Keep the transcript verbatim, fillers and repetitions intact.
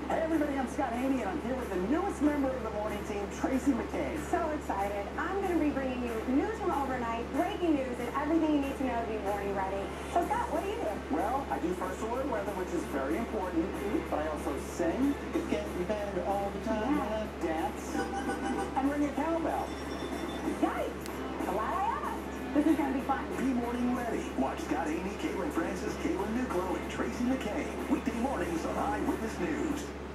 Hey everybody, I'm Scott Haney, and I'm here with the newest member of the morning team, Tracey McCain. So excited. I'm going to be bringing you news from overnight, breaking news, and everything you need to know to be morning ready. So Scott, what do you do? Well, I do first alert weather, which is very important, but I also sing. It's getting better all the time. Yeah. Dance. And ring a cowbell. Yikes! Glad I asked. This is going to be fun. Be morning ready. Watch Scott Haney, Caitlin Francis, Caitlin Newclo, and Tracey McCain. Weekday mornings on Eyewitness News.